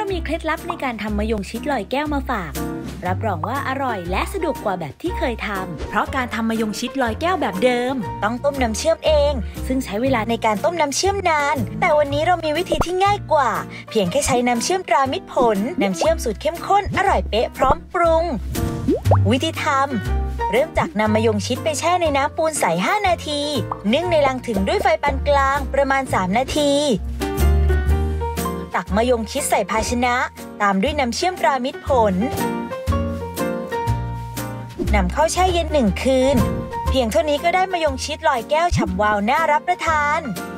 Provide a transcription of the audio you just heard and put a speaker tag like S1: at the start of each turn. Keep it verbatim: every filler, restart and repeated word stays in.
S1: เรามีเคล็ดลับในการทำมะยงชิดลอยแก้วมาฝากรับรองว่าอร่อยและสะดวกกว่าแบบที่เคยทำเพราะการทำมะยงชิดลอยแก้วแบบเดิมต้องต้มน้ำเชื่อมเองซึ่งใช้เวลาในการต้มน้ำเชื่อมนานแต่วันนี้เรามีวิธีที่ง่ายกว่าเพียงแค่ใช้น้ำเชื่อมตรามิตรผลน้ำเชื่อมสูตรเข้มข้นอร่อยเป๊ะพร้อมปรุงวิธีทำเริ่มจากนำมะยงชิดไปแช่ในน้ำปูนใสห้านาทีนึ่งในลังถึงด้วยไฟปานกลางประมาณสามนาทีตักมะยงชิดใส่ภาชนะตามด้วยน้ำเชื่อมตรามิตรผลนำเข้าแช่เย็นหนึ่งคืนเพียงเท่านี้ก็ได้มะยงชิดลอยแก้วฉ่ำวาวน่ารับประทาน